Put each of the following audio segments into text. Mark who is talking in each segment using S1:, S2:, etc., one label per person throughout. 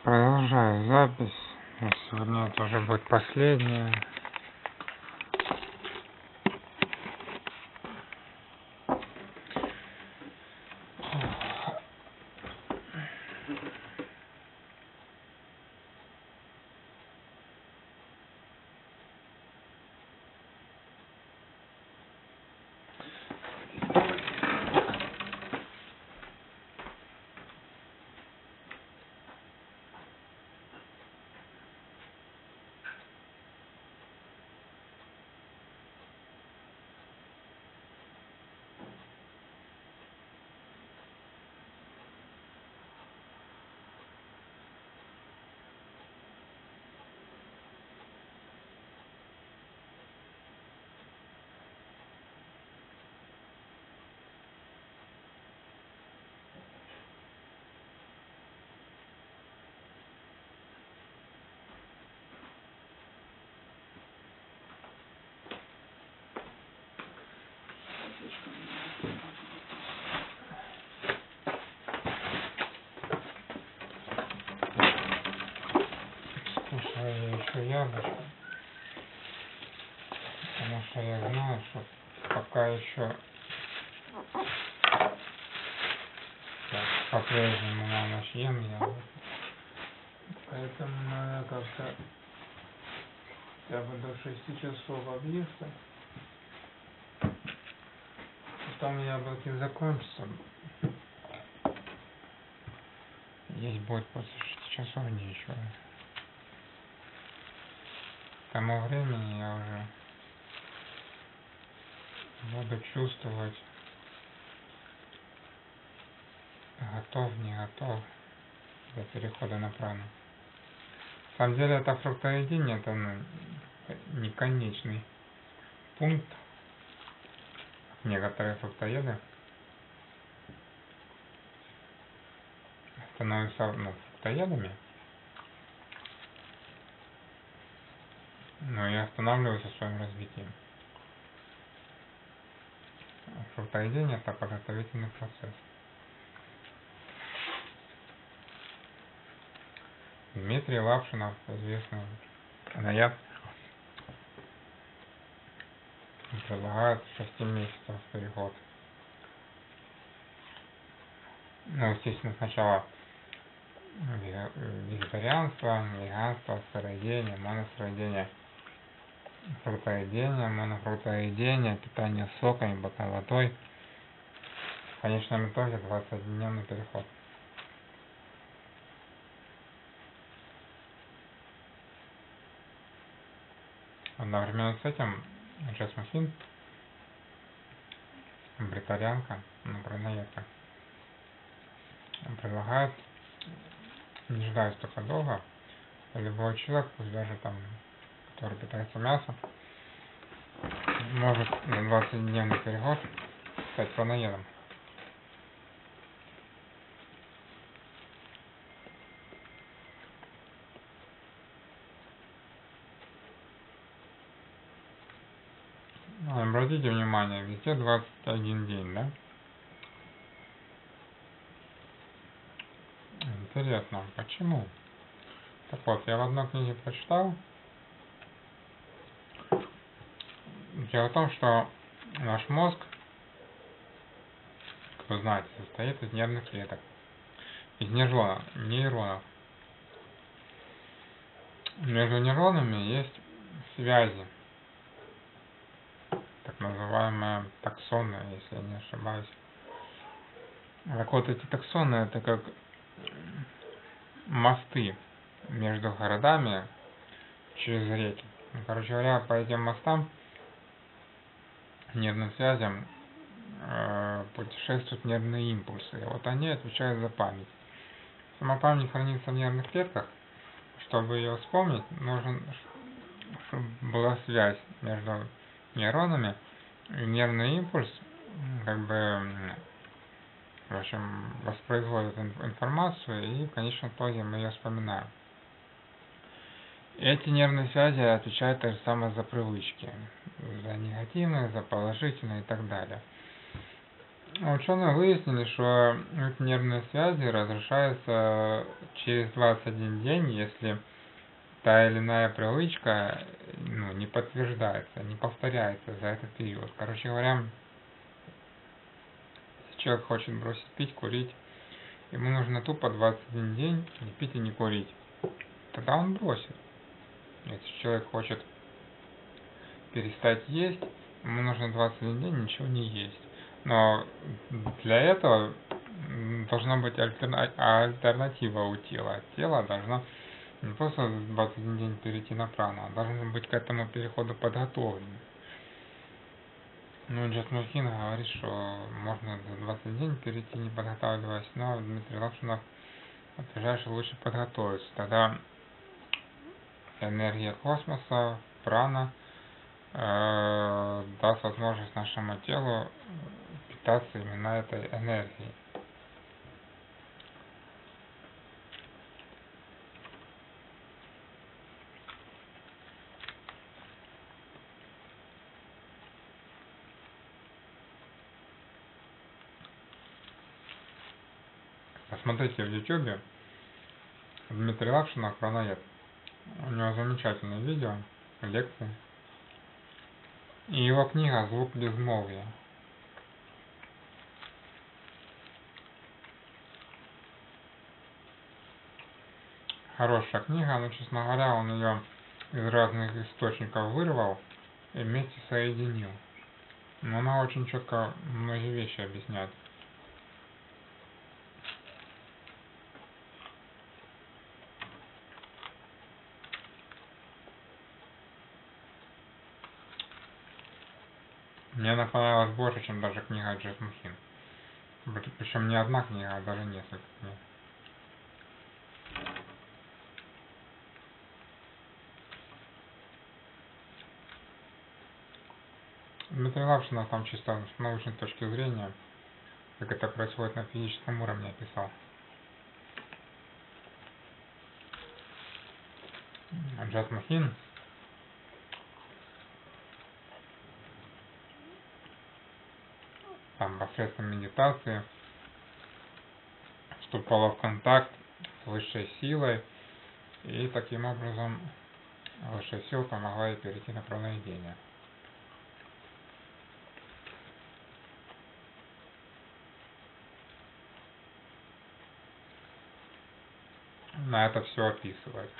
S1: Продолжаю запись. Сегодня это уже будет последняя. Слушаю еще яблочко, потому что я знаю, что пока еще по-прежнему на ночь ем яблоко. Поэтому надо как-то хотя бы до 6 часов объесться. Потом яблоки закончатся. Есть будет после 6 часов ничего. К тому времени я уже буду чувствовать, готов, не готов для перехода на прану. На самом деле это фруктоедение, это не конечный пункт. Некоторые фруктоеды становятся фруктоедами, но и останавливаются в своем развитии. Фруктоедение — это подготовительный процесс. Дмитрий Лапшинов, известный каноед, предлагает 6 месяцев переход. Естественно, сначала вегетарианство, веганство, сыроедение, моностроедение, фруктоедение, монофруктоедение, питание соками, ботной водой. В конечном итоге 21-дневный переход. Одновременно с этим Джесма Финн, бритарианка, правоноедка, предлагает, не ждать столько долго, любой человек, пусть даже который питается мясом, может на 20-дневный переход стать правоноедом. Обратите внимание, везде 21 день, да? Интересно, почему? Так вот, я в одной книге прочитал. Дело в том, что наш мозг, кто знает, состоит из нервных клеток, из нейронов. Между нейронами есть связи, так называемые таксоны, если я не ошибаюсь. Так вот, эти таксоны — это как мосты между городами через реки. Короче говоря, по этим мостам, нервным связям, путешествуют нервные импульсы. И вот они отвечают за память. Сама память хранится в нервных клетках. Чтобы ее вспомнить, нужно, чтобы была связь между нейронами, и нервный импульс в общем, воспроизводит информацию, и в конечном итоге мы ее вспоминаем. Эти нервные связи отвечают так же самое за привычки, за негативные, за положительные и так далее. Ученые выяснили, что эти нервные связи разрушаются через 21 день, если та или иная привычка не подтверждается, не повторяется за этот период. Короче говоря, если человек хочет бросить пить, курить, ему нужно тупо 21 день не пить и не курить. Тогда он бросит. Если человек хочет перестать есть, ему нужно 21 день ничего не есть. Но для этого должна быть альтернатива у тела. Тело должно не просто 21 день перейти на прану, а должно быть к этому переходу подготовлено. Джет Мухин говорит, что можно за 21 день перейти, не подготавливаясь, но Дмитрий Лапшинов утверждает, что лучше подготовиться. Тогда энергия космоса, прана, даст возможность нашему телу питаться именно этой энергией. Посмотрите в YouTube Дмитрий Лапшинов «Пранаед». У него замечательное видео, лекции. И его книга «Звук безмолвия». Хорошая книга, но, честно говоря, он ее из разных источников вырвал и вместе соединил. Но она очень четко многие вещи объясняет. Мне она понравилась больше, чем даже книга Джет Мухин. Причем не одна книга, а даже несколько книг. Дмитрий Лапшинов там чисто с научной точки зрения, как это происходит на физическом уровне, описал. А Джет Мухин там посредством медитации вступала в контакт с высшей силой, и таким образом высшая сила помогла ей перейти на проведение. На это все описывает.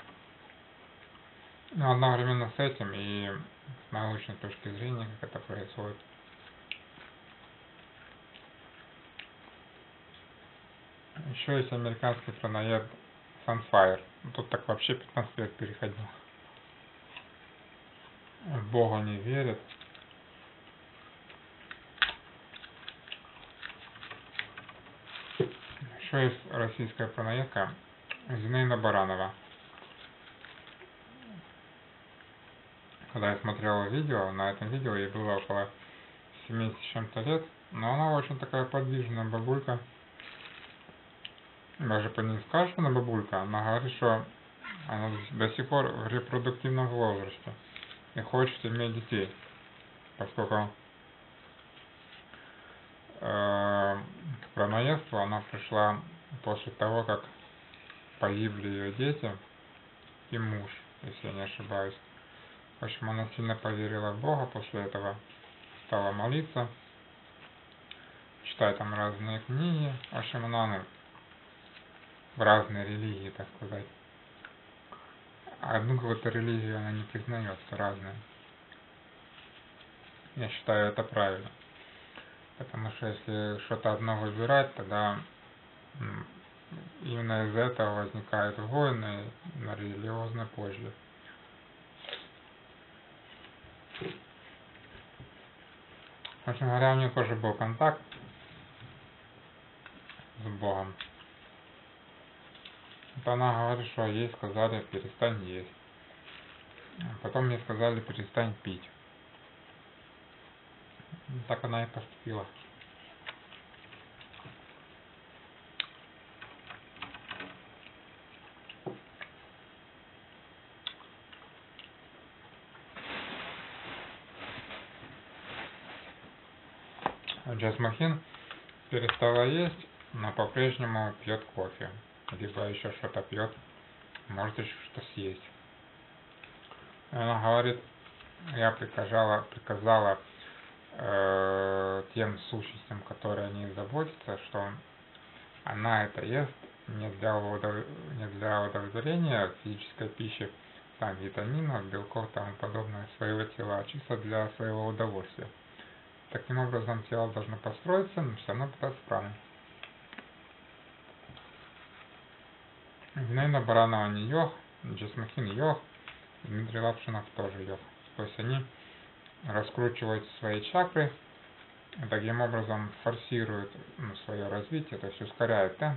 S1: Но одновременно с этим и с научной точки зрения, как это происходит. Еще есть американский пранаед Sunfire. Тут так вообще 15 лет переходил. В Бога не верит. Еще есть российская пранаедка Зинаида Баранова. Когда я смотрел видео, на этом видео ей было около 70 с чем-то лет, но она очень такая подвижная бабулька. Даже по ней скажешь, что она бабулька, она говорит, что она до сих пор в репродуктивном возрасте и хочет иметь детей, поскольку к пранаедству она пришла после того, как погибли ее дети и муж, если я не ошибаюсь. В общем, она сильно поверила в Бога после этого, стала молиться, читать там разные книги. В общем, она в разные религии, так сказать. Одну какую-то религию она не признает, разные. Я считаю это правильно. Потому что если что-то одно выбирать, тогда именно из-за этого возникают войны на религиозной почве. В общем говоря, у нее тоже был контакт с Богом. Вот она говорит, что ей сказали перестань есть. Потом мне сказали перестань пить. Так она и поступила. Джет Мухин перестала есть, но по-прежнему пьет кофе, либо еще что-то пьет, может еще что съесть. Она говорит, я приказала тем сущностям, которые о ней заботятся, что она это ест не для удовлетворения физической пищи, там витаминов, белков и тому подобное своего тела, а чисто для своего удовольствия. Таким образом тело должно построиться, но все равно питаться праной. Винайна Баранова не йог, Джасмахин йог, Дмитрий Лапшинов тоже йог. То есть они раскручивают свои чакры, и таким образом форсируют свое развитие, то есть ускоряют темп,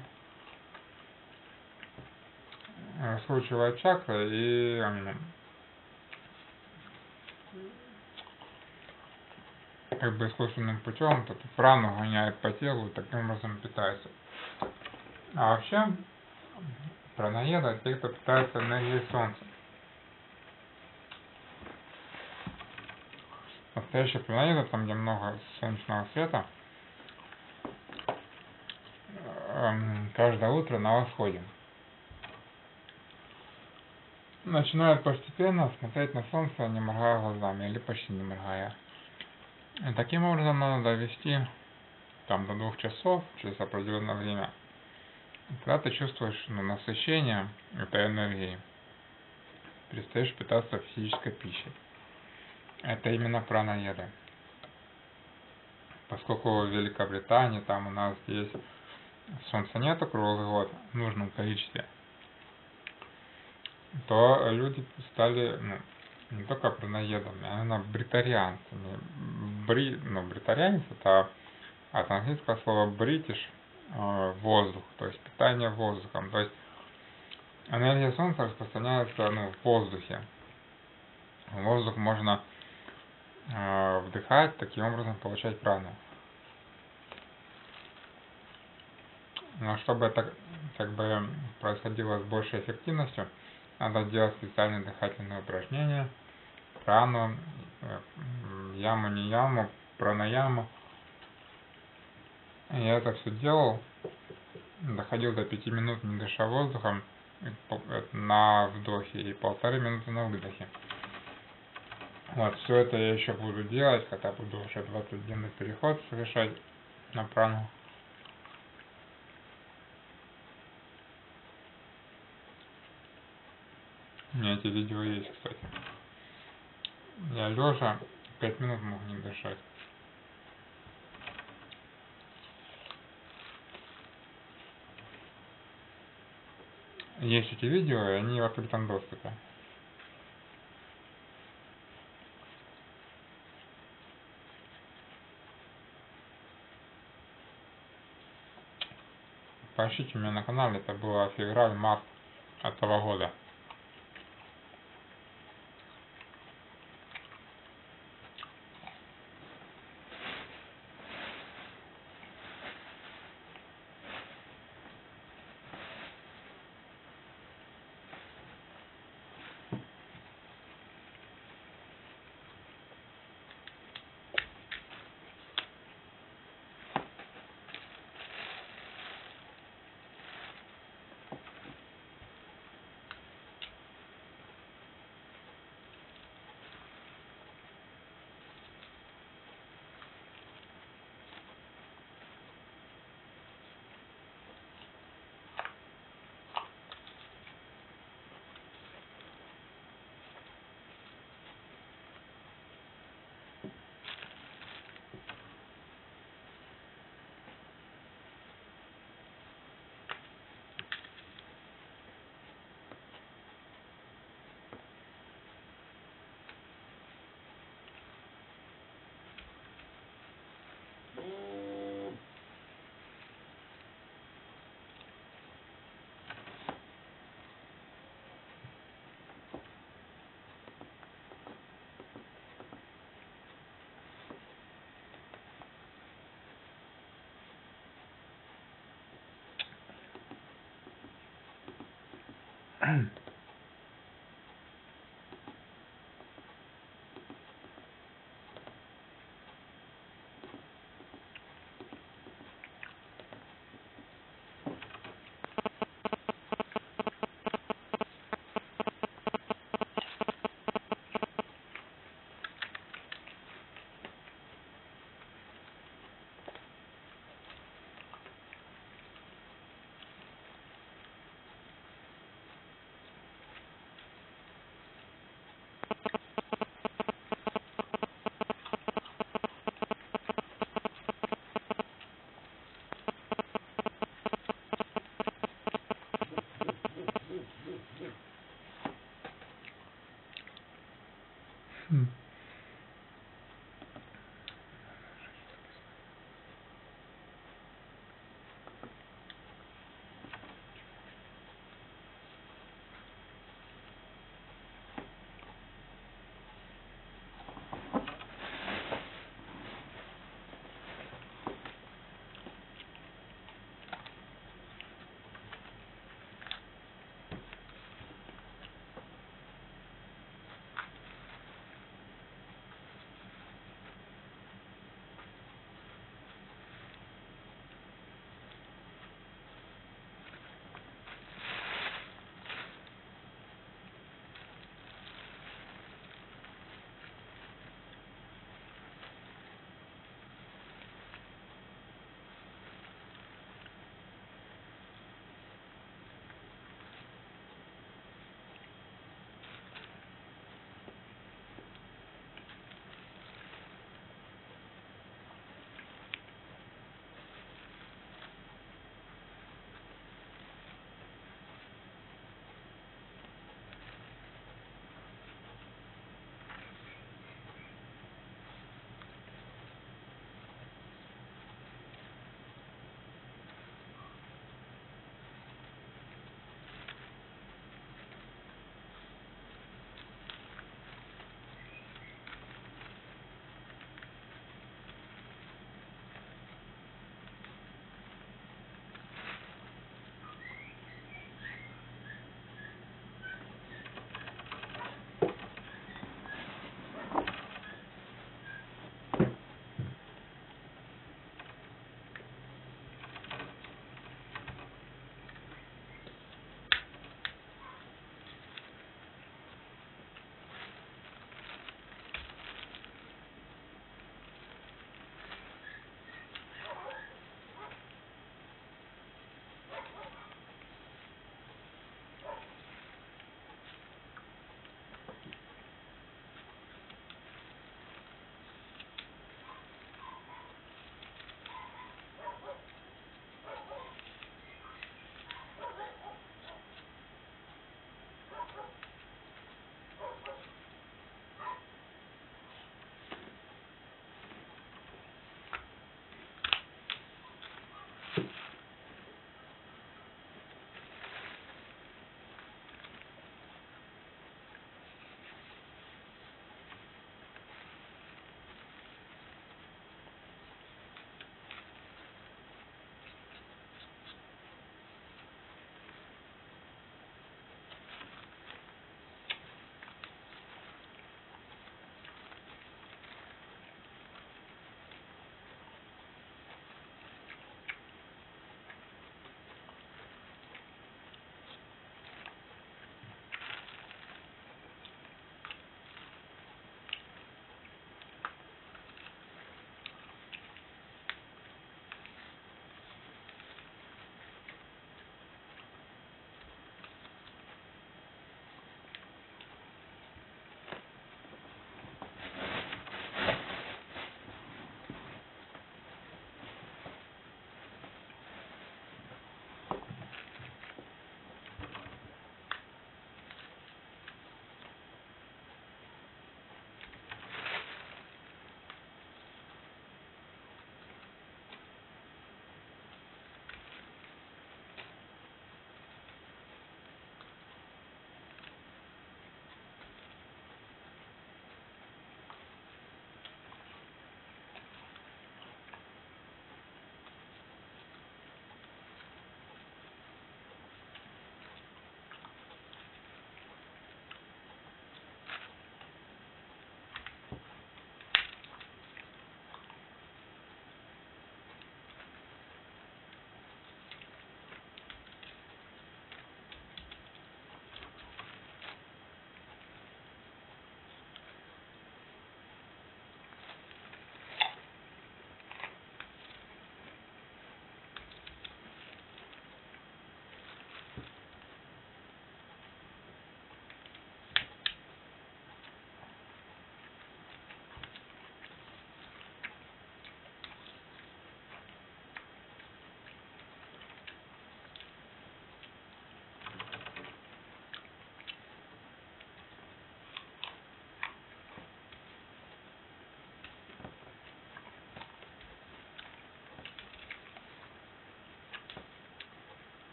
S1: раскручивают чакры и как бы искусственным путем эту прану гоняет по телу и таким образом питается. А вообще пранаеды — те, кто питается энергией солнца. Настоящий пранаеда, там где много солнечного света, каждое утро на восходе начинают постепенно смотреть на солнце, не моргая глазами или почти не моргая. И таким образом надо довести там до 2 часов через определенное время. И когда ты чувствуешь насыщение этой энергии, перестаешь питаться физической пищей. Это именно пранаеды. Поскольку в Великобритании там у нас здесь солнца нету круглый год в нужном количестве, то люди стали не только пранаедами, а именно бритарианцами. Бритарианец — это от английского слова British, воздух, то есть питание воздухом. То есть энергия солнца распространяется в воздухе. Воздух можно вдыхать, таким образом получать прану. Но чтобы это как бы происходило с большей эффективностью, надо делать специальные дыхательные упражнения, прану, яму-не-яму, пранаяму. Я это все делал, доходил до 5 минут, не дыша воздухом, на вдохе и 1,5 минуты на выдохе. Вот, все это я еще буду делать, когда буду уже 20-дневный переход совершать на прану. У меня эти видео есть, кстати. Я лежа 5 минут мог не дышать. Есть эти видео, и они в открытом доступе. Поищите меня на канале, это было февраль-март этого года.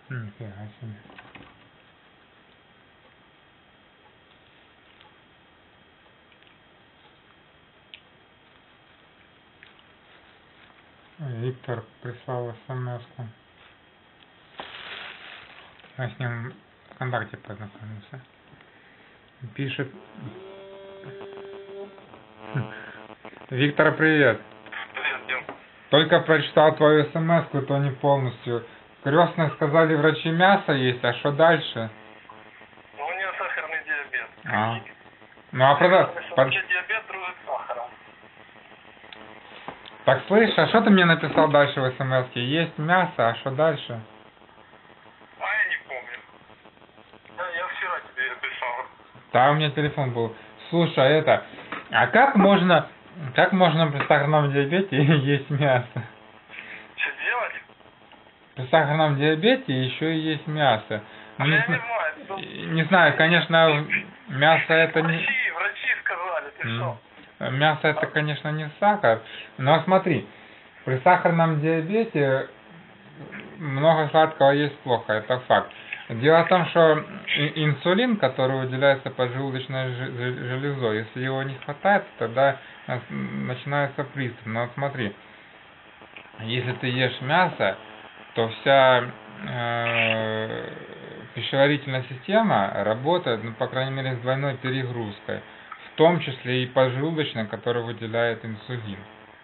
S1: Нифига себе. Виктор прислал смс-ку. Я с ним ВКонтакте познакомился. Пишет... Виктор, привет. Только прочитал твою смс-ку, то не полностью. Крестные сказали, врачи мясо есть, а что дальше?
S2: Ну, у нее сахарный диабет.
S1: А. Ну а
S2: Диабет дружит с сахаром.
S1: Так слышь, а что ты мне написал дальше в смс-ке? Есть мясо, а что дальше?
S2: А я не помню. Да, я вчера тебе писал.
S1: Да, у меня телефон был. Слушай, а как можно при сахарном диабете есть мясо?
S2: Что делать?
S1: При сахарном диабете еще и есть мясо. Ну,
S2: я не знаю.
S1: Не знаю, конечно, мясо это не...
S2: Врачи сказали, ты что?
S1: Мясо это, конечно, не сахар. Но смотри, при сахарном диабете много сладкого есть плохо, это факт. Дело в том, что инсулин, который выделяется поджелудочной железой, если его не хватает, тогда начинается приступ. Но вот смотри, если ты ешь мясо, то вся пищеварительная система работает, ну, по крайней мере, с двойной перегрузкой, в том числе и поджелудочная, которая выделяет инсулин.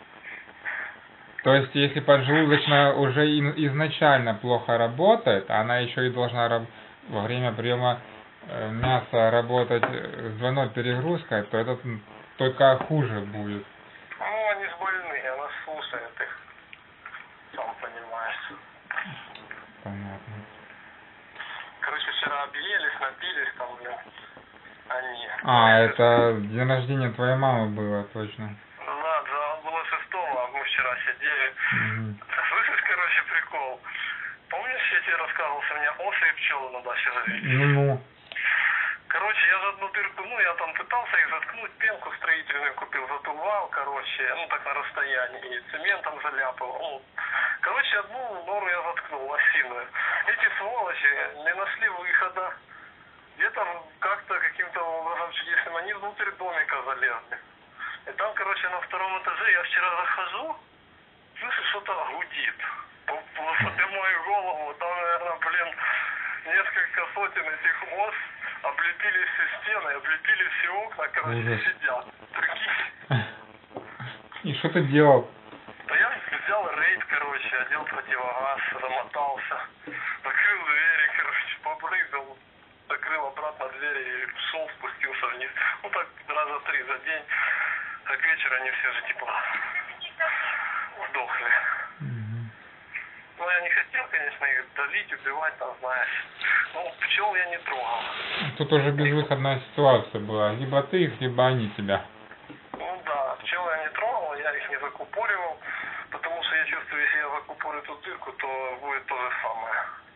S1: То есть, если поджелудочная уже изначально плохо работает, она еще и должна во время приема мяса работать с двойной перегрузкой, то это только хуже будет.
S2: Ну, они же больные, она слушает их. Сам понимаешь.
S1: Понятно.
S2: Короче, вчера объелись, напились там, блин. Они.
S1: Это день рождения твоей мамы было, точно.
S2: Да, было 6-го, а мы вчера сидели. Слышишь, короче, прикол? Помнишь, я тебе рассказывал, что у меня осы и пчелы на даче завелись?
S1: Ну.
S2: Короче, я за одну дырку, я там пытался их заткнуть, пенку строительную купил, затулвал, короче, так на расстоянии, и цементом заляпал. Короче, одну нору я заткнул, осиную. Эти сволочи не нашли выхода. Где-то как-то каким-то образом чудесным они внутрь домика залезли. И там, короче, на 2-м этаже я вчера захожу, слышу, что-то гудит. Поднимаю голову, там, наверное, несколько сотен этих ос облепили все стены, облепили все окна, короче, сидят. Прикинь.
S1: И что ты делал?
S2: Да я взял рейд, короче, одел противогаз, замотался, закрыл двери, короче, попрыгал, закрыл обратно двери и шел, спустился вниз. Так раза 3 за день. А к вечеру они все же типа сдохли. Я не хотел, конечно, их давить, убивать, там, знаешь. Пчел я не трогал. Тут
S1: уже безвыходная ситуация была. Либо ты их, либо они тебя.
S2: Да, пчел я не трогал, я их не закупоривал, потому что я чувствую, если я закупорю эту дырку, то будет то же самое.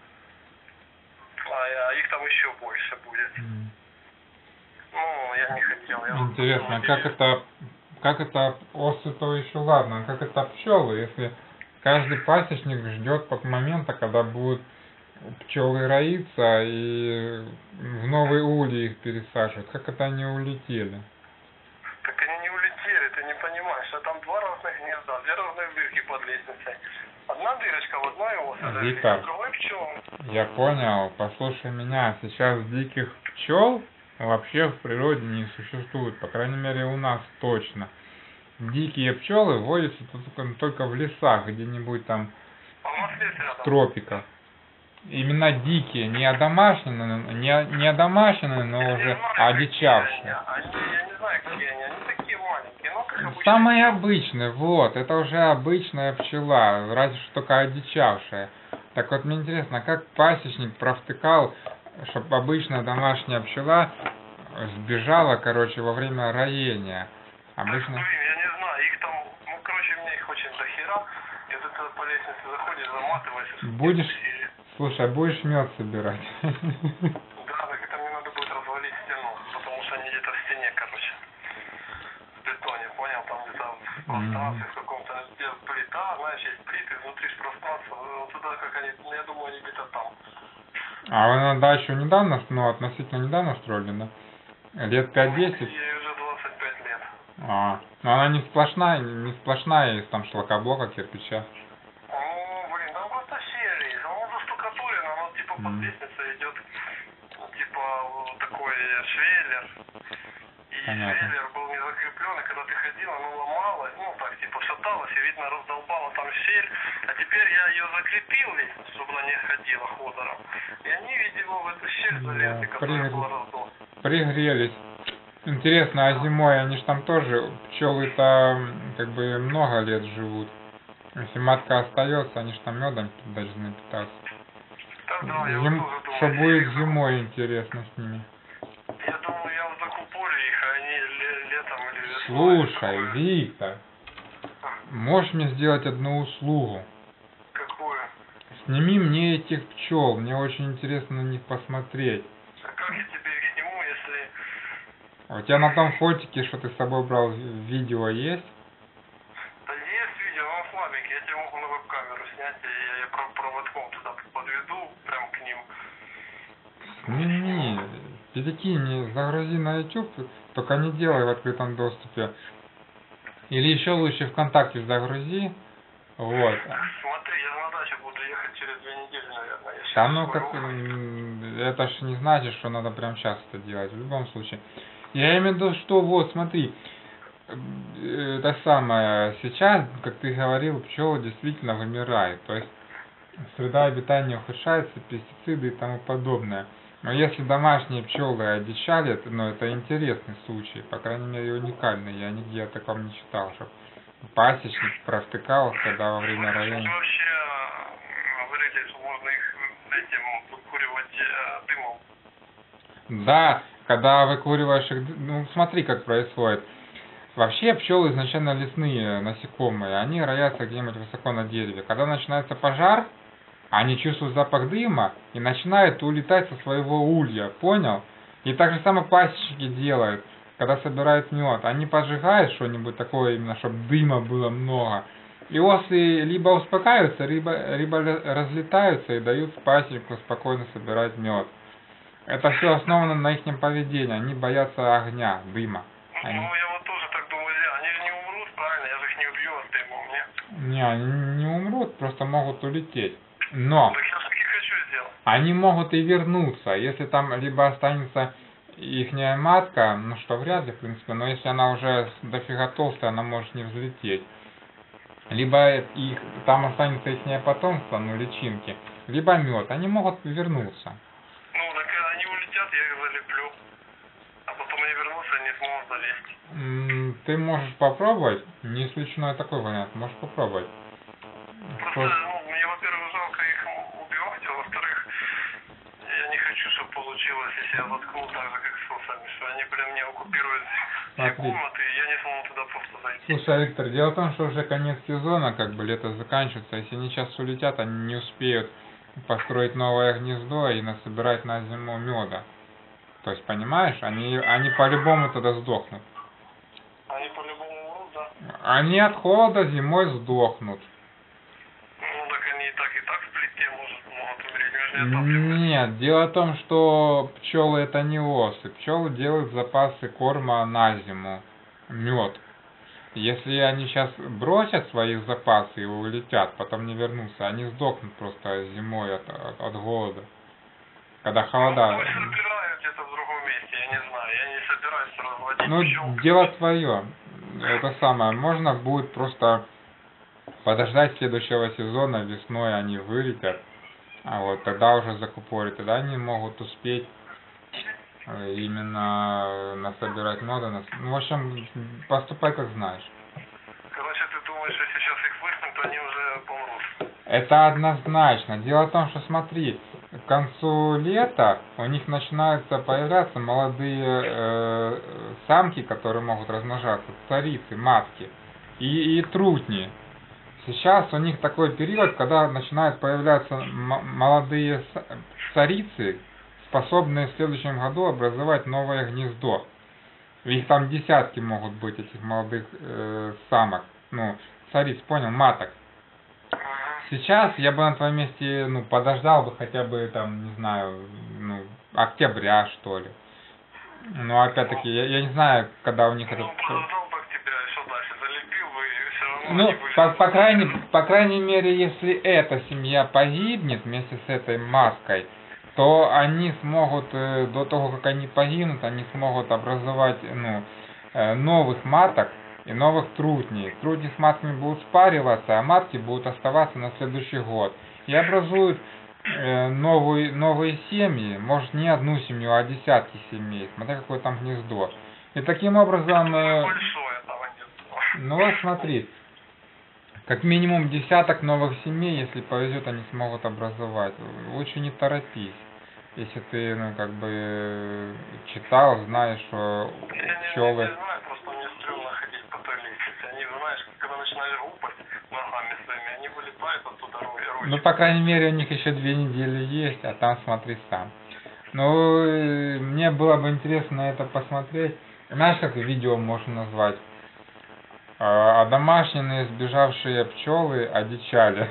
S2: А их там еще больше будет. Я не хотел.
S1: Интересно, как это осы, то еще ладно, а как это пчелы, если каждый пасечник ждет момента, когда будут пчелы роиться и в новые ульи их пересаживают, как это они улетели?
S2: Так они не улетели, ты не понимаешь, а там 2 разных гнезда, 2 разные дырки под лестницей. Одна дырочка в одной осы,
S1: Виктор,
S2: другой пчел.
S1: Я понял, послушай меня, сейчас диких пчел вообще в природе не существует, по крайней мере у нас точно. Дикие пчелы водятся только в лесах, где-нибудь там в тропиках. Именно дикие, не одомашненные, но уже одичавшие.
S2: Я не знаю, какие они такие маленькие, как обычные.
S1: Самые обычные, это уже обычная пчела, разве что только одичавшая. Так вот, мне интересно, как пасечник провтыкал, чтобы обычная домашняя пчела сбежала, во время роения. Обычно...
S2: Я не знаю, их там, мне их очень дохера, и вот это по лестнице заходишь, заматываешься.
S1: Слушай, будешь мед собирать?
S2: Да, так это мне надо будет развалить стену, потому что они где-то в стене, в бетоне, понял, там где-то в пространстве, в каком-то, где плита, знаешь, есть плиты, внутри пространства, туда как они, я думаю, они где-то там.
S1: А вы на дачу недавно, ну, относительно недавно строили, да? Лет 5-10?
S2: Ей уже 25 лет.
S1: А, но она не сплошная из там шлакоблока, кирпича.
S2: Ну, блин, там просто серии. Оно заштукатурено, оно типа под лестницей идет, ну, типа вот такой швеллер. И
S1: Понятно.
S2: швеллер был не закреплен, и когда ты ходил, оно ломало, ну так типа шаталось, и видно раздолбало там щель. А теперь я ее закрепил ведь, чтобы она не ходила ходором. И они, видимо, в эту щель залезли, которая была раздолбана.
S1: Пригрелись. Интересно, а зимой они ж там тоже, пчелы-то как бы много лет живут. Если матка остается, они ж там медом должны питаться.
S2: Да, я вот тоже думаю.
S1: Что будет зимой, интересно с ними.
S2: Я думаю, я вот закупорю их, а они летом или весной.
S1: Слушай, Виктор, можешь мне сделать одну услугу?
S2: Какую?
S1: Сними мне этих пчел, мне очень интересно на них посмотреть.
S2: А как я тебе их сниму, если...
S1: У тебя на том фотике, что ты с собой брал, видео есть?
S2: Да есть видео, но он слабенький, я тебе могу на веб-камеру снять, и я проводком туда подведу, прям к ним.
S1: Сними, перекинь мне, загрузи на YouTube, только не делай в открытом доступе. Или еще лучше ВКонтакте загрузи. Вот.
S2: Смотри, я на дачу буду ехать через 2 недели, наверное. Я
S1: Да
S2: сейчас
S1: ну как,
S2: скоро.
S1: это ж не значит, что надо прям сейчас это делать, в любом случае. Я имею в виду, что вот, смотри, это самое, сейчас, как ты говорил, пчелы действительно вымирают, то есть среда обитания ухудшается, пестициды и тому подобное. Но если домашние пчелы одичали, ну это интересный случай, по крайней мере уникальный, я нигде о таком не читал, что пасечник провтыкал, когда во время роения.
S2: Вообще говорили, что можно их этим выкуривать дымом.
S1: Да, когда выкуриваешь их, ну смотри, как происходит. Вообще пчелы изначально лесные насекомые, они роятся где-нибудь высоко на дереве. Когда начинается пожар, они чувствуют запах дыма и начинают улетать со своего улья, понял? И так же самое пасечники делают, когда собирают мед. Они поджигают что-нибудь такое именно, чтобы дыма было много. И осы либо успокаиваются, либо разлетаются и дают пасечнику спокойно собирать мед. Это все основано на их поведении. Они боятся огня, дыма.
S2: Ну, я вот тоже так думаю, они же не умрут, правильно? Я же их не убью от дыма, мне.
S1: Не, они не умрут, просто могут улететь. Но
S2: Так я все-таки хочу сделать.
S1: они могут и вернуться, если там либо останется ихняя матка, ну что вряд ли, в принципе, но если она уже дофига толстая, она может не взлететь. Либо их, там останется ихнее потомство, ну личинки, либо мед, они могут вернуться.
S2: Ну, так они улетят, я их залеплю. А потом они вернутся, они смогут залезть.
S1: Ты можешь попробовать, не исключено и такой вариант, можешь попробовать.
S2: Просто, ну, мне, во-первых, жалко их убивать, а во-вторых, я не хочу, чтобы получилось, если я заткну так же, как с усами, что они, блин, мне оккупируют все комнаты, и я не смогу туда просто зайти.
S1: Слушай, Виктор, дело в том, что уже конец сезона, как бы лето заканчивается, если они сейчас улетят, они не успеют построить новое гнездо и насобирать на зиму меда. То есть, понимаешь, они по-любому тогда сдохнут.
S2: Они по-любому умрут, да?
S1: Они от холода зимой сдохнут.
S2: Ну, так они и так в плите могут умереть.
S1: Нет, дело в том, что пчелы это не осы. Пчелы делают запасы корма на зиму, мед. Если они сейчас бросят свои запасы и улетят, потом не вернутся, они сдохнут просто зимой от голода. Когда холода.
S2: Ну, собирают где-то в другом месте, я не знаю. Я не собираюсь разводить.
S1: Ну, дело твое. Это самое. Можно будет просто подождать следующего сезона, весной они вылетят. А вот тогда уже закупорить. Тогда они могут успеть именно насобирать меда. Ну, в общем, поступай как знаешь.
S2: Короче, ты думаешь, если сейчас их выснем, то они уже помрут?
S1: Это однозначно. Дело в том, что смотри, к концу лета у них начинаются появляться молодые самки, которые могут размножаться, царицы, матки и трутни. Сейчас у них такой период, когда начинают появляться молодые царицы, способные в следующем году образовать новое гнездо. Их там десятки могут быть, этих молодых самок, ну, цариц, понял, маток. Сейчас я бы на твоем месте, ну, подождал бы хотя бы там, не знаю, ну, октября, что ли. Но опять-таки, я не знаю, когда у них
S2: Ну,
S1: этот...
S2: подождал бы октября, и что дальше? Залепил бы, и все равно
S1: Ну,
S2: они были...
S1: по крайней мере, если эта семья погибнет вместе с этой маской, то они смогут, до того, как они погибнут, они смогут образовать, ну, новых маток и новых трутней. Трутни с матками будут спариваться, а матки будут оставаться на следующий год. И образуют новые семьи, может не одну семью, а десятки семей, смотря какое там гнездо. И таким образом...
S2: Большое там нет.
S1: Ну вот смотри, как минимум десяток новых семей, если повезет, они смогут образовать. Лучше не торопись. Если ты, ну, как бы, читал, знаешь, что
S2: Я не
S1: пчелы...
S2: знаю, просто мне стрёмно ходить по той лестнице. Они, знаешь, когда начинаешь гупать ногами своими, они вылетают оттуда рой.
S1: Ну, по крайней мере, у них еще 2 недели есть, а там смотри сам. Ну, мне было бы интересно на это посмотреть. Знаешь, как видео можно назвать? Одомашненные сбежавшие пчелы одичали.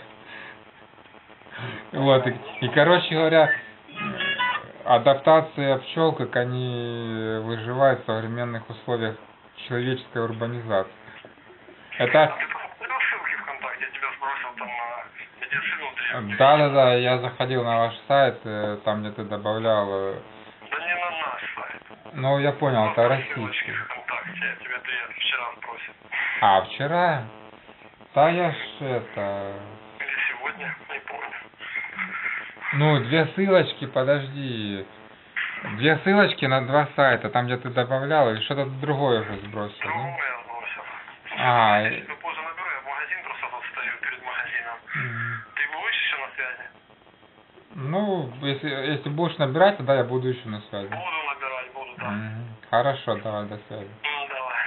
S1: Вот, и короче говоря, адаптация пчел, как они выживают в современных условиях человеческой урбанизации. Это...
S2: Ты посмотрел ссылки ВКонтакте? Я тебя сбросил там на... Я тебе скинул 3.
S1: Да, я заходил на ваш сайт, там где ты добавлял...
S2: Да не на наш сайт.
S1: Ну, я понял, это
S2: Просто ссылочки
S1: российский.
S2: ВКонтакте. Я тебе 3 вчера сбросил.
S1: А, вчера? Да я ж это...
S2: Или сегодня, не помню.
S1: Ну, 2 ссылочки, подожди. 2 ссылочки на 2 сайта, там где ты добавлял, или что-то другое уже сбросил, да?
S2: Другое я сбросил.
S1: А,
S2: Я тебя позже наберу, я в магазин просто тут стою перед магазином. Ты будешь еще на связи?
S1: ну, если будешь набирать, тогда я буду еще на связи.
S2: Буду набирать, буду, да.
S1: Хорошо, давай, до связи.
S2: Ну, давай.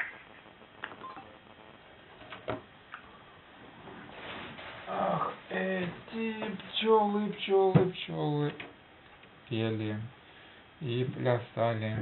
S1: Ах, эти пчелы пели и плясали.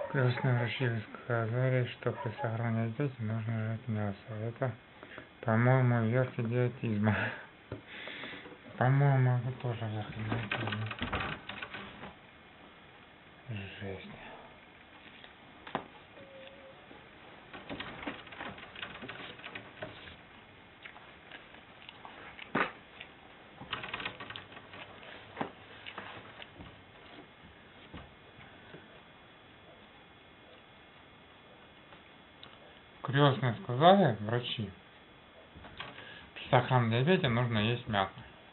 S1: Крестные врачи сказали, что при сохранении диабета нужно жрать мясо. Это, по-моему, верх идиотизма. По-моему, это тоже верх идиотизма. Жесть. Крестные сказали, врачи, при сахарном диабете нужно есть мясо.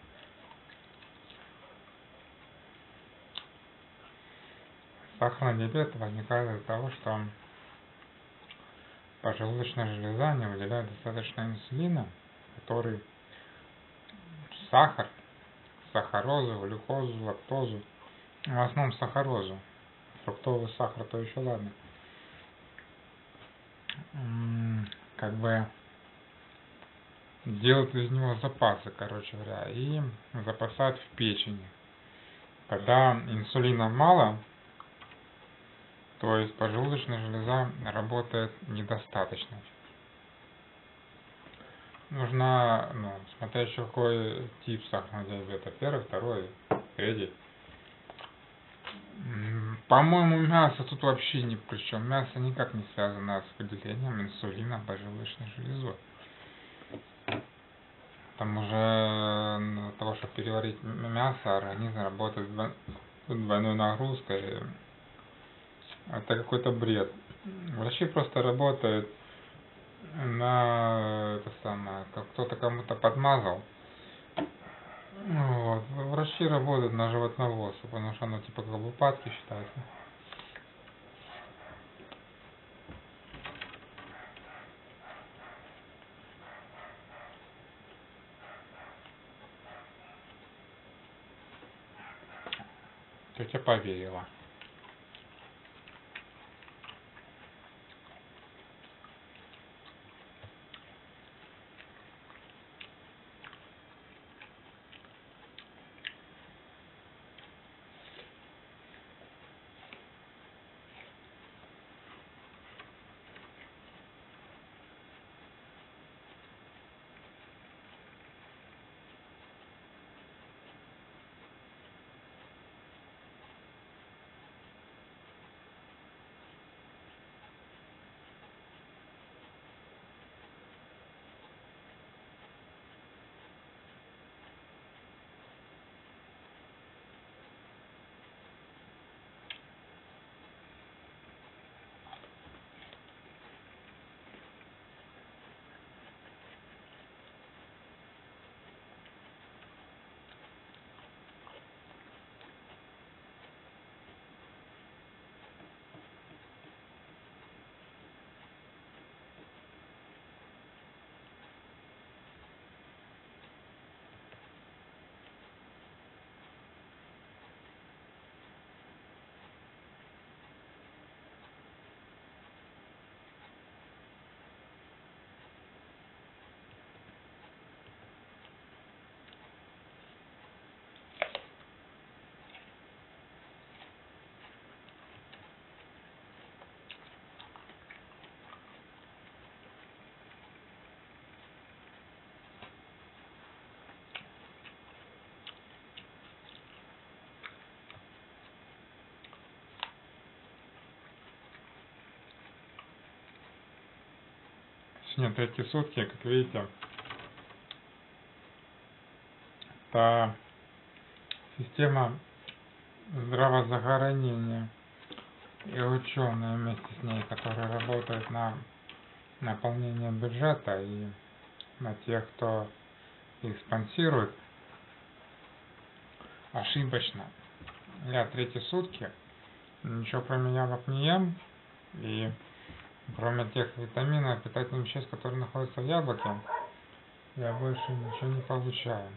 S1: Сахарный диабет возникает из-за того, что поджелудочная железа не выделяет достаточно инсулина, который сахар, сахарозу, глюкозу, лактозу, в основном сахарозу, фруктовый сахар, то еще ладно, как бы делают из него запасы, короче говоря, и запасают в печени. Когда инсулина мало, то есть поджелудочная железа работает недостаточно. Нужно, смотря еще какой тип сахарного диабета. Первый, второй, третий. По-моему, мясо тут вообще ни при чем. Мясо никак не связано с выделением инсулина поджелудочной железой. Там уже для того, чтобы переварить мясо, организм работает с двойной нагрузкой. Это какой-то бред. Врачи просто работают на это самое, как кто-то кому-то подмазал. Вот. Врачи работают на животноводство, потому что оно типа как бы упадки считается. Тетя поверила. Сегодня третьи сутки, как видите, та система здравоохранения и ученые вместе с ней, которые работают на наполнение бюджета и на тех, кто их спонсирует, ошибочно. Я третьи сутки ничего кроме яблок не ем, и кроме тех витаминов, питательных веществ, которые находятся в яблоке, я больше ничего не получаю.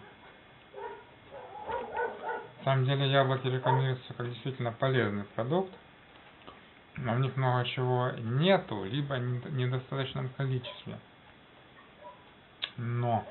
S1: На самом деле яблоки рекламируются как действительно полезный продукт, но в них много чего нету, либо в недостаточном количестве. Но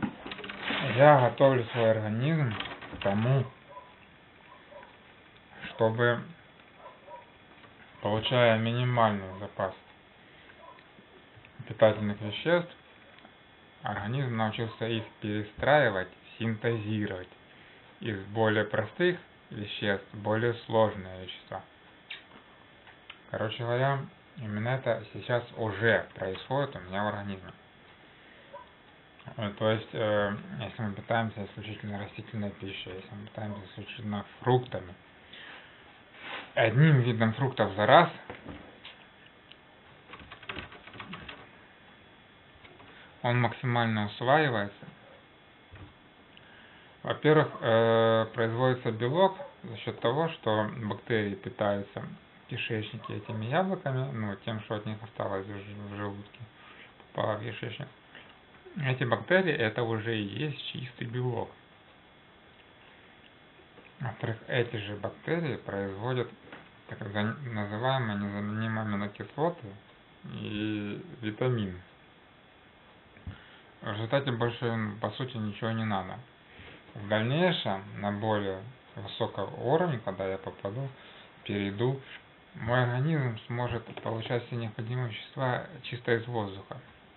S1: я готовлю свой организм к тому, чтобы, получая минимальный запас питательных веществ, организм научился их перестраивать, синтезировать из более простых веществ в более сложные вещества. Короче говоря, именно это сейчас уже происходит у меня в организме. То есть, если мы питаемся исключительно растительной пищей, если мы питаемся исключительно фруктами, одним видом фруктов за раз, он максимально усваивается. Во-первых, производится белок за счет того, что бактерии питаются в кишечнике этими яблоками, ну, тем, что от них осталось в желудке, попало в кишечник. Эти бактерии это уже и есть чистый белок. Во-вторых, эти же бактерии производят так называемые незаменимые аминокислоты и витамины. В результате больше, по сути, ничего не надо. В дальнейшем, на более высоком уровне, когда я перейду, мой организм сможет получать все необходимые вещества чисто из воздуха.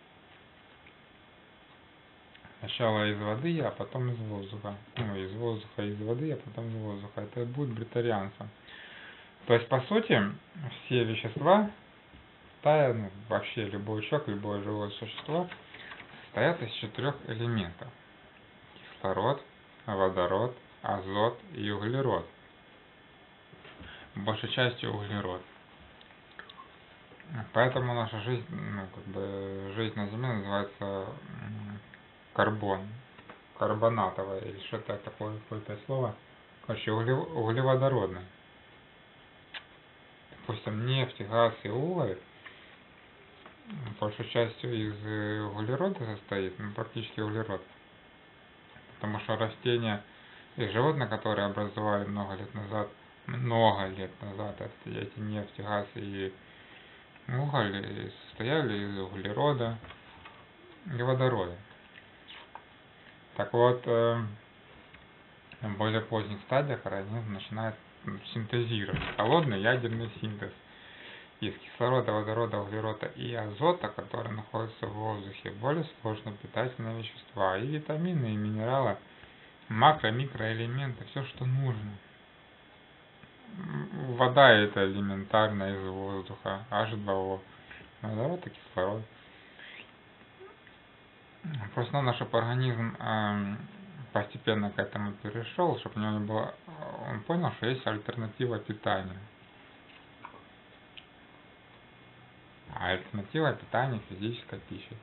S1: Сначала из воды, а потом из воздуха. Ну, из воздуха, из воды, а потом из воздуха. Это будет бритарианство. То есть, по сути, все вещества, вообще любой человек, любое живое существо, состоят из 4 элементов. Кислород, водород, азот и углерод. Большей частью углерод. Поэтому наша жизнь, жизнь на Земле называется карбонатовая, или что-то такое, какое-то слово. Короче, углеводородная. Допустим, нефть, газ и уголь большей частью из углерода состоит, практически углерод. Потому что растения и животные, которые образовали много лет назад, эти нефть, газ и уголь состояли из углерода и водорода. Так вот, в более поздних стадиях организм начинает синтезировать. Холодный ядерный синтез из кислорода, водорода, углерода и азота, которые находятся в воздухе, более сложные питательные вещества, и витамины, и минералы, макро-, микроэлементы, все, что нужно. Вода это элементарно из воздуха, H2O, водород и кислород. Просто надо, чтобы организм постепенно к этому перешел, чтобы у него не было, он понял, что есть альтернатива питанию. А альтернатива питания физической пищей.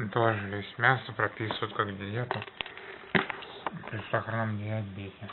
S1: тоже есть мясо, прописывают как диету при сахарном диабете.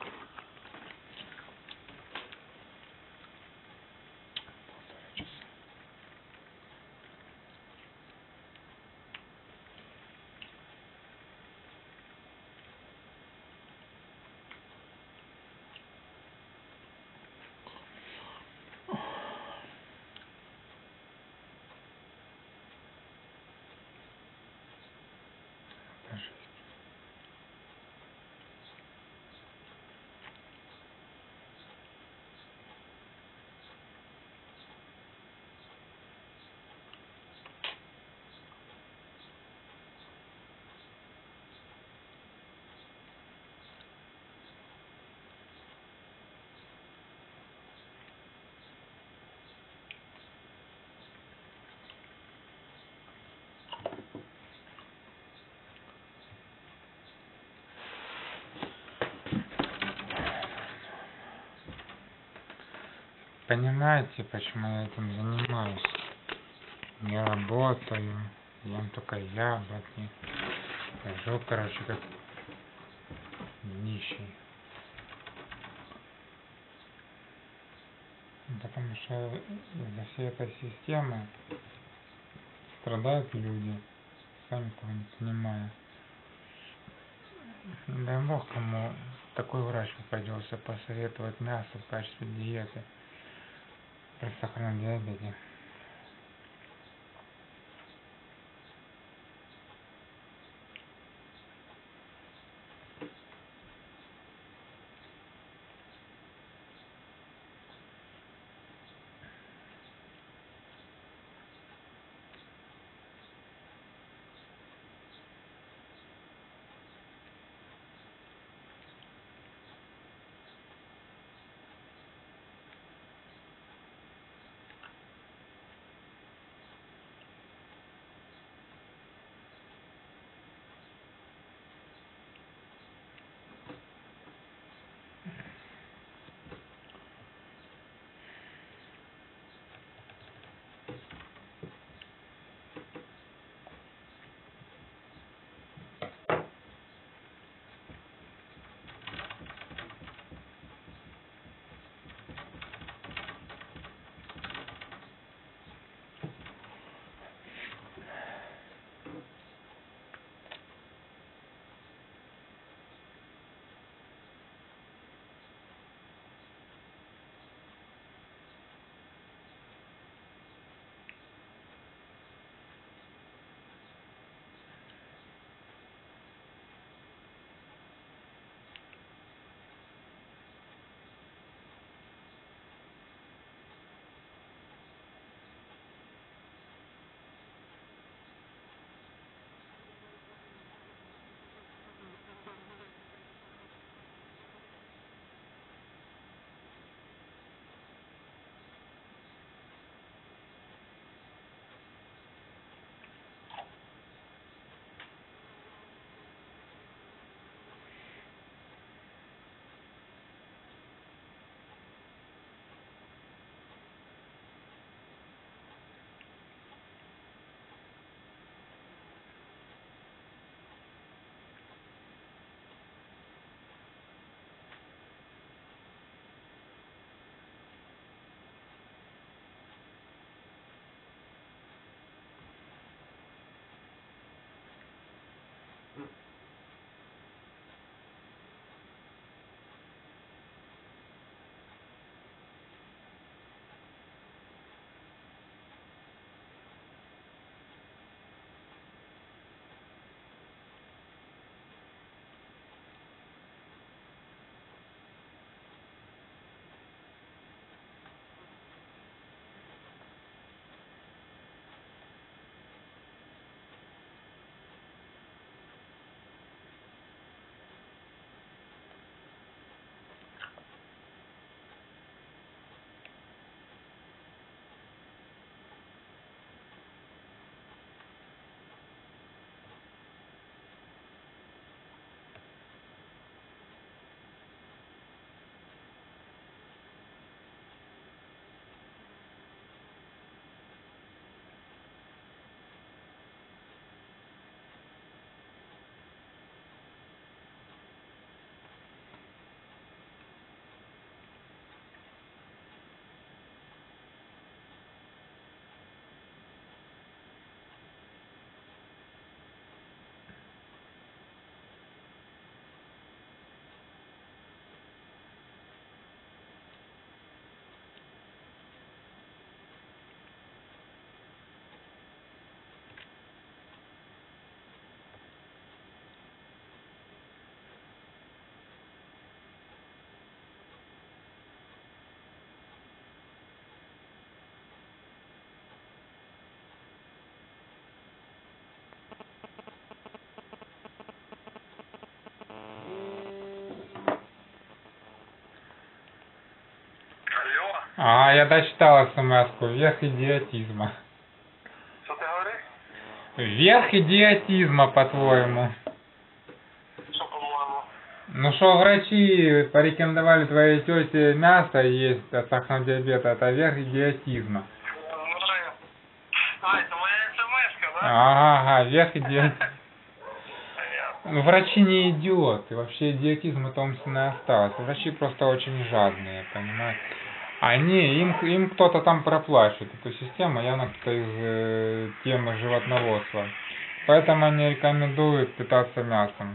S1: Понимаете, почему я этим занимаюсь? Не работаю, ем только яблоки. Хожу, короче, как нищий. Потому что из-за всей этой системы страдают люди, сами того не понимая. Дай бог, кому такой врач попадется посоветовать мясо в качестве диеты при сахарном диабете. А, я дочитал смс-ку. Верх идиотизма.
S2: Что ты говоришь?
S1: Верх идиотизма, по-твоему.
S2: Что, по-моему?
S1: Ну что, врачи порекомендовали твоей тете мясо есть от сахарного диабета, это верх идиотизма.
S2: Знаю. А, это моя смс-ка, да?
S1: Ага, верх идиотизма.
S2: Понятно.
S1: Ну, врачи не идиоты, вообще идиотизм это умственное осталось. Врачи просто очень жадные, понимаешь? Им кто-то там проплачет эту систему, явно кто-то из темы животноводства. Поэтому они рекомендуют питаться мясом.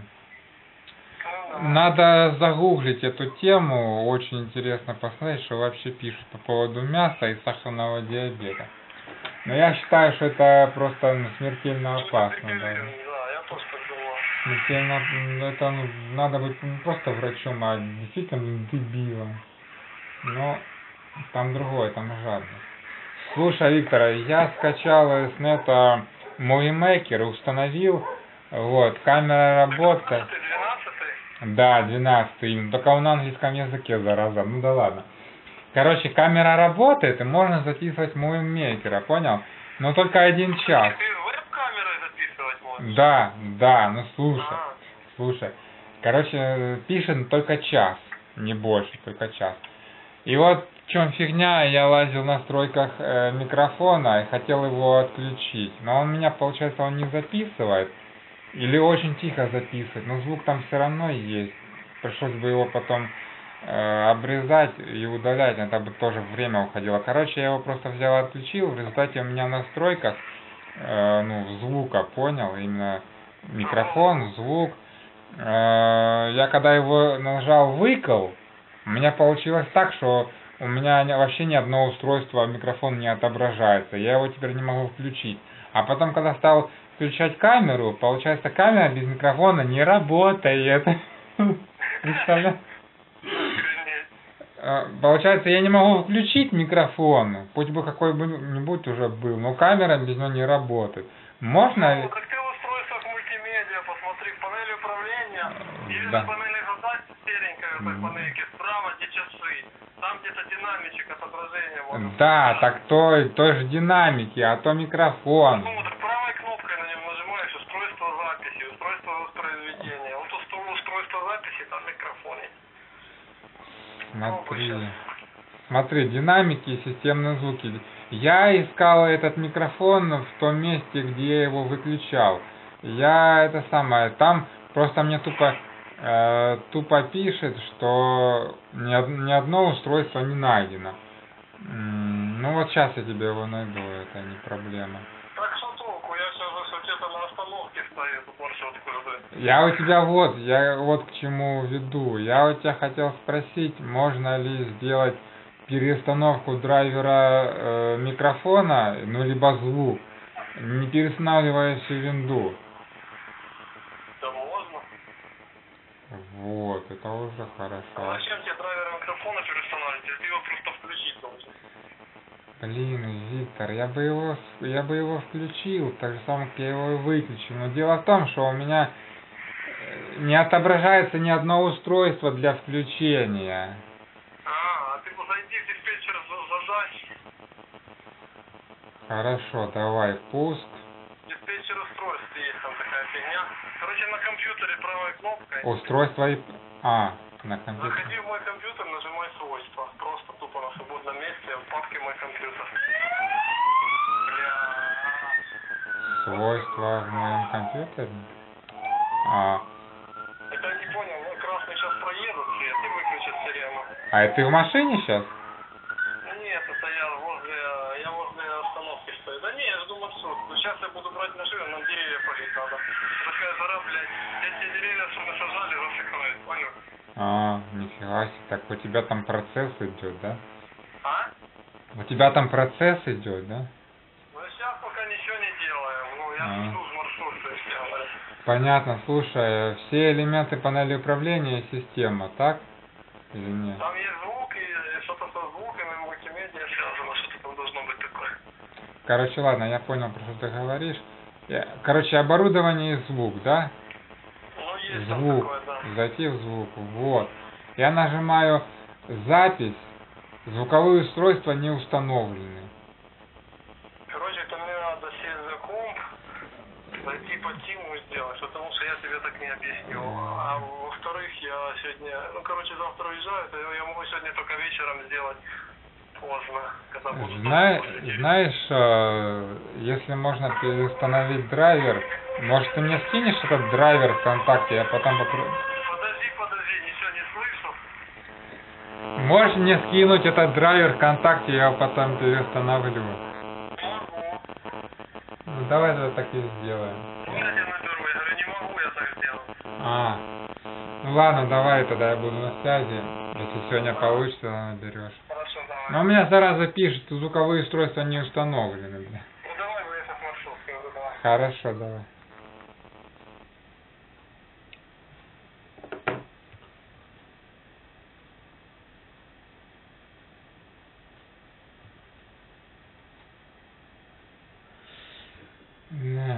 S1: Надо загуглить эту тему, очень интересно посмотреть, что вообще пишут по поводу мяса и сахарного диабета. Но я считаю, что это просто смертельно опасно. Да.
S2: Да, я тоже так думал.
S1: Смертельно, это надо быть не просто врачом, а действительно дебилом. Но там другое, там жадность. Слушай, Виктор, я скачал с нета Movie Maker, установил, вот, камера работает.
S2: 12-й?
S1: Да, 12-й именно, только он на английском языке, зараза, ну да ладно. Короче, камера работает, и можно записывать Movie Maker, понял? Но только 1 час.
S2: Ты веб-камерой записывать можешь?
S1: Да, ну слушай. Короче, пишет только час, не больше, только час. И вот в чем фигня, я лазил в настройках микрофона и хотел его отключить. Но он меня, получается, он не записывает. Или очень тихо записывает, но звук там все равно есть. Пришлось бы его потом обрезать и удалять, это бы тоже время уходило. Короче, я его просто взял и отключил. В результате у меня в настройках звука, понял, именно микрофон, звук. Я когда его нажал выкл, у меня получилось так, что у меня вообще ни одно устройство микрофон не отображается. Я его теперь не могу включить. А потом, когда стал включать камеру, получается, камера без микрофона не работает. Представляешь? Получается, я не могу включить микрофон, пусть бы какой-нибудь уже был, но камера без него не работает. Можно?
S2: Ну, так ты в устройствах мультимедиа посмотри, в панели управления, или
S1: Да.
S2: на панели задач серенькая в этой панельке, справа где часы, там где-то динамичек отображения может
S1: Да,
S2: быть.
S1: так той же динамики, а то микрофон.
S2: Ну, так правой кнопкой на нем нажимаешь устройство записи, устройство воспроизведения. Вот устройство записи, там микрофон есть.
S1: Смотри, динамики и системные звуки. Я искал этот микрофон в том месте, где я его выключал. Там просто мне тупо пишет, что ни одно устройство не найдено. Ну вот сейчас я тебе его найду, это не проблема.
S2: Так что толку? Я сейчас где-то на остановке стою, тут маршрутку жду.
S1: Я вот к чему веду. Я у тебя хотел спросить, можно ли сделать переустановку драйвера микрофона, либо звук, не переустанавливая всю винду.
S2: Да можно.
S1: Вот, это уже
S2: А
S1: хорошо.
S2: зачем тебе драйвер микрофона переустанавливать? Ты его просто включить должен.
S1: Блин, Виктор, я бы его включил, так же самое, как я его и выключил. Но дело в том, что у меня не отображается ни одно устройство для включения.
S2: А ты зайди в диспетчер задач.
S1: Хорошо, давай, пуск.
S2: Диспетчер устройств есть там такая фигня. Короче, на компьютере правой кнопкой.
S1: Устройство и... на компьютере.
S2: Заходи в мой компьютер, нажимай свойства. Просто тупо на свободном месте в папке мой компьютер.
S1: Свойства в моем компьютере?
S2: Это я не понял, ну красный сейчас проедут свет и выключат сирену.
S1: А это ты в машине сейчас?
S2: Нет, это я возле остановки стою. Да не, я жду маршрут. Ну сейчас я буду брать машину, нам деревья полить надо. Такая жара, блядь. Эти деревья, что мы сажали, засыхают, понял?
S1: Нифига себе. Так у тебя там процесс идет, да?
S2: А?
S1: У тебя там процесс идет, да?
S2: Ну сейчас пока ничего не делаем. Ну я жду маршрут, то есть я говорю.
S1: Понятно, слушай, все элементы панели управления система, так? Или нет?
S2: Там есть звук и что-то со звуками, мультимедиа связано, что-то там должно быть такое.
S1: Короче, ладно, я понял, про что ты говоришь. Короче, оборудование и звук, да?
S2: Ну есть
S1: Звук.
S2: там такое, да.
S1: Зайти в звук. Вот. Я нажимаю запись. Звуковые устройства не установлены.
S2: Короче, это мне надо сесть за комп, зайти по тиму и сделать, потому что я тебе так не объясню. А во-вторых, я сегодня, ну, короче, завтра уезжаю, то я могу сегодня только вечером сделать поздно, когда буду
S1: Знаешь, если можно переустановить драйвер, может ты мне скинешь этот драйвер ВКонтакте, я потом попробую.
S2: Подожди, ничего не слышу.
S1: Можешь мне скинуть этот драйвер ВКонтакте, я его потом переустановлю.
S2: Могу.
S1: Ну давай тогда так и сделаем.
S2: Ну, я тебе наберу, я говорю, не могу я так сделать.
S1: Ну ладно, давай тогда я буду на связи. Если сегодня получится, то наберешь.
S2: Хорошо, давай.
S1: Но у меня зараза пишет, что звуковые устройства не установлены, бля.
S2: Ну, давай выехать маршрутки, давай.
S1: Хорошо, давай. Да.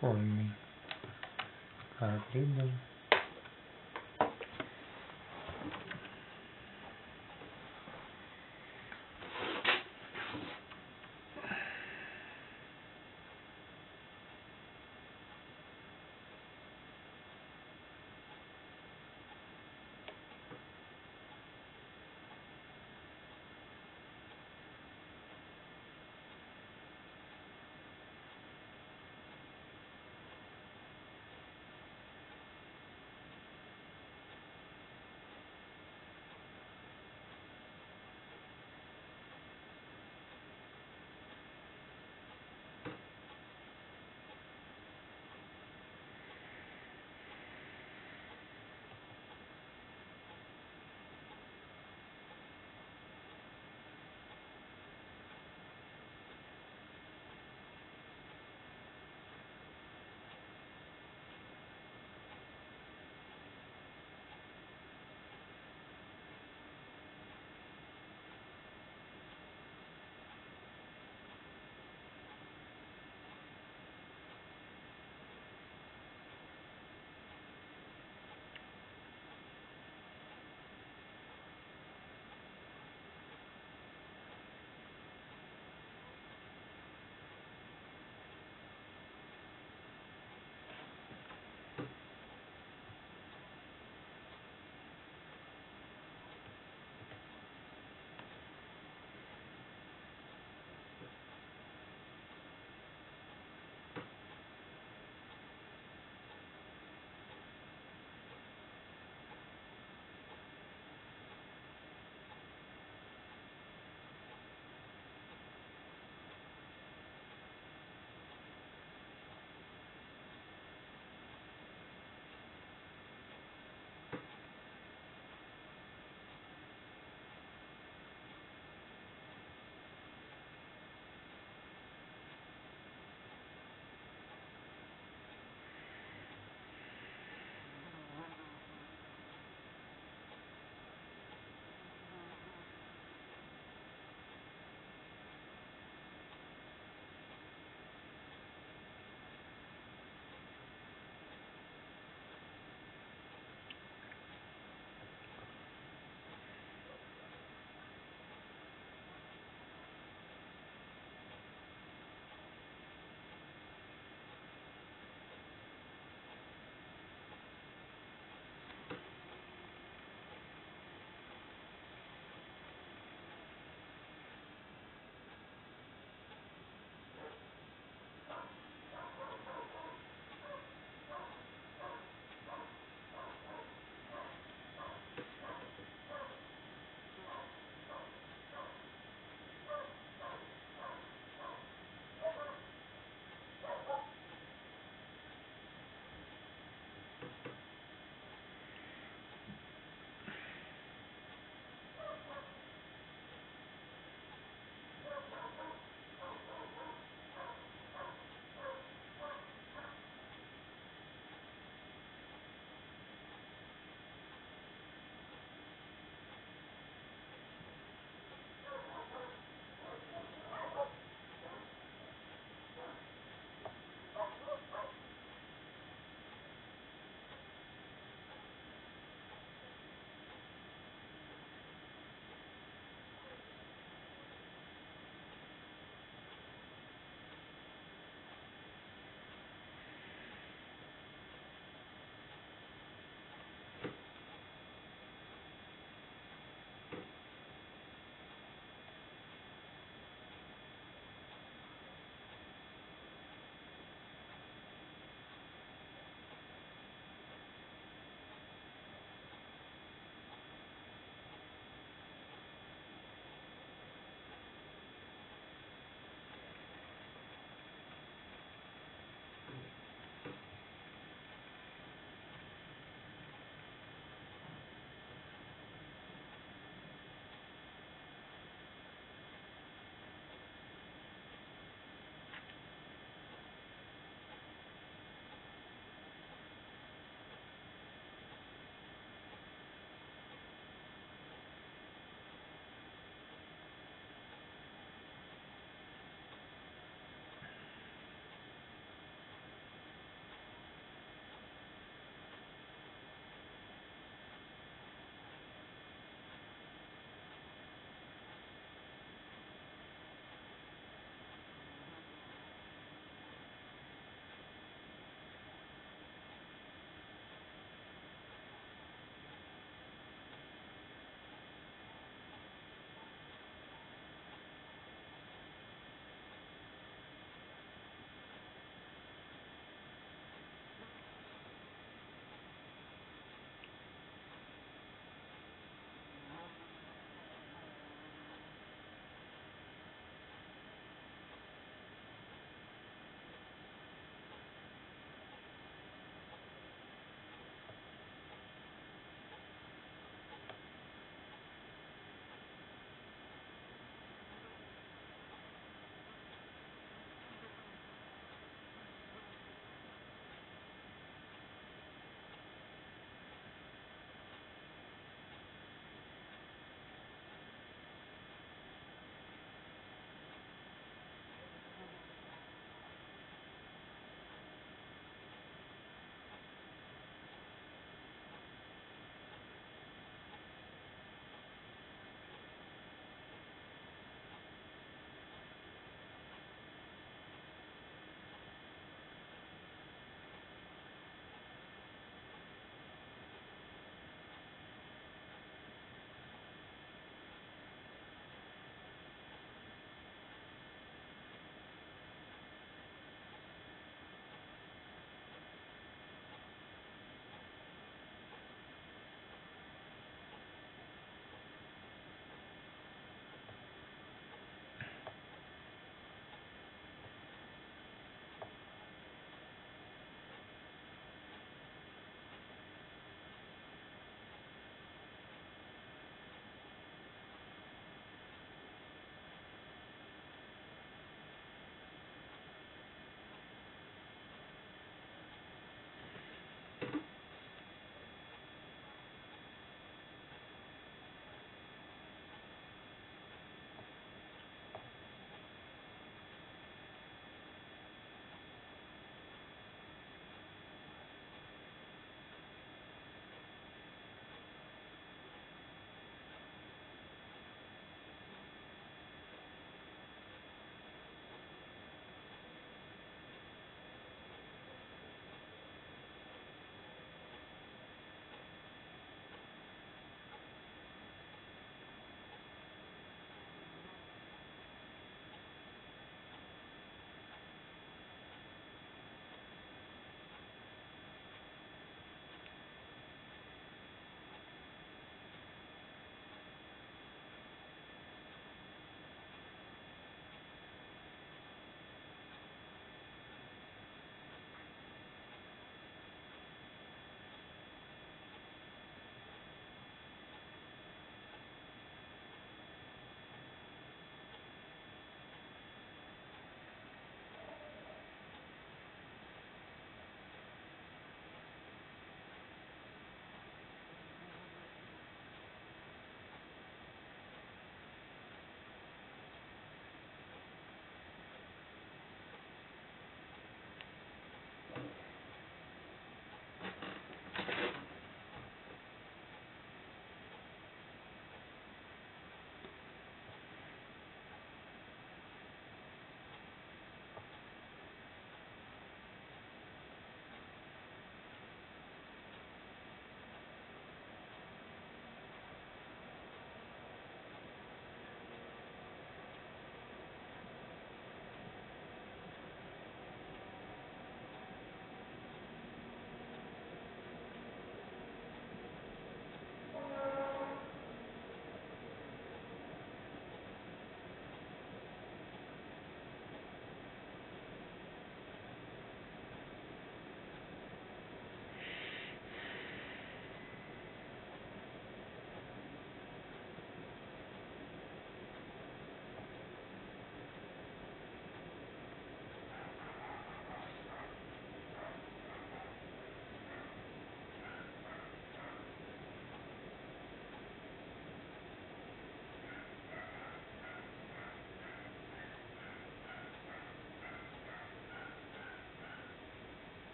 S1: Прикольный. Картридер.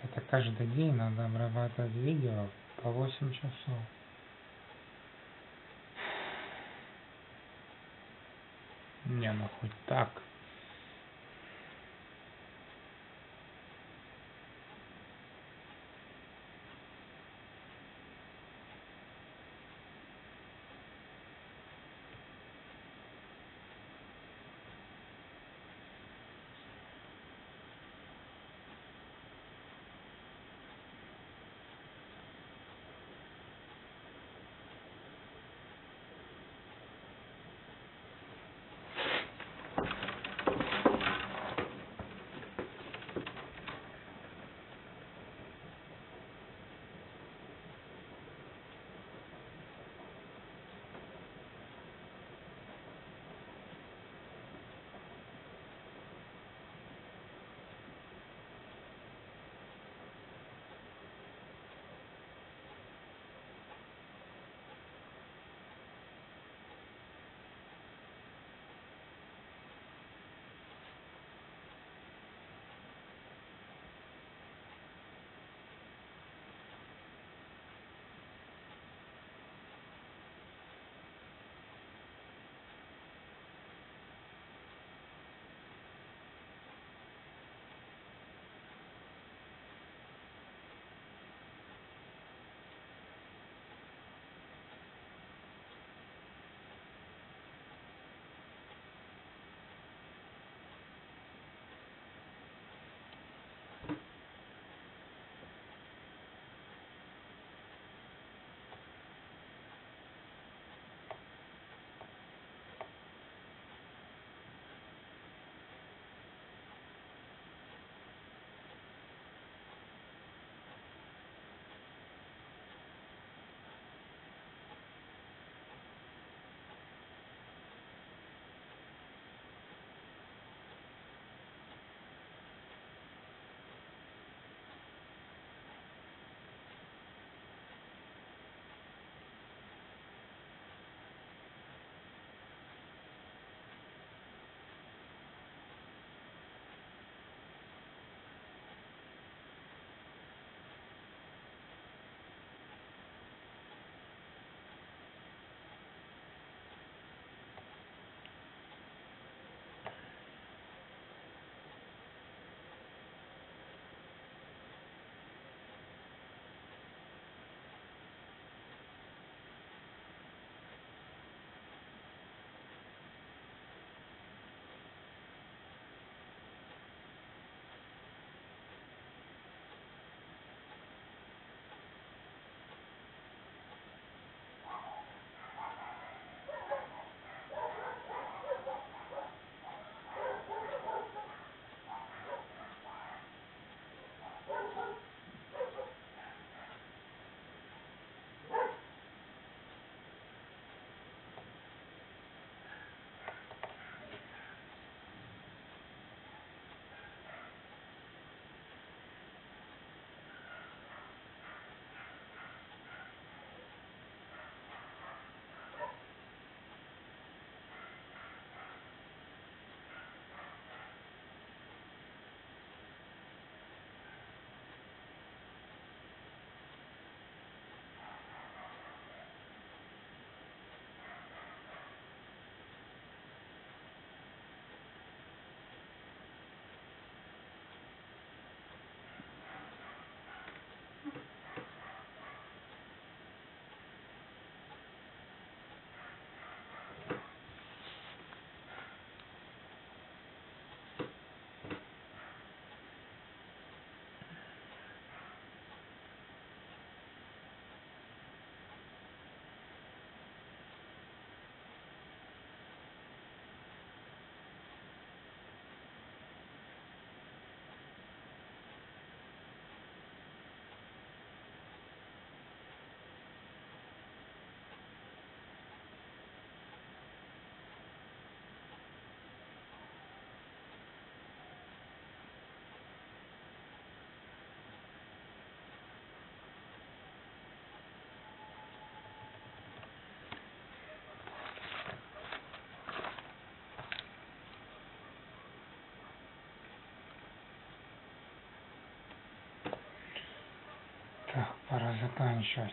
S1: Это каждый день надо обрабатывать видео по 8 часов. Не, ну хоть так. Так, пора заканчивать.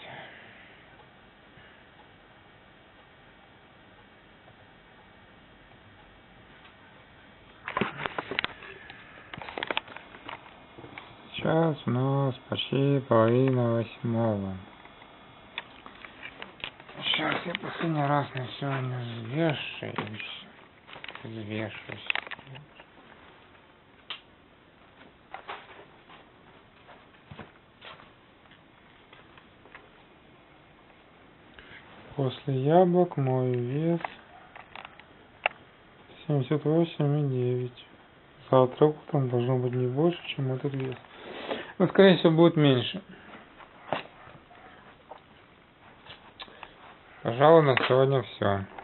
S1: Сейчас у нас почти 7:30. Сейчас я последний раз на сегодня взвешусь. После яблок мой вес 78,9. Завтра утром должно быть не больше, чем этот вес. Но, скорее всего, будет меньше. Пожалуй, на сегодня все.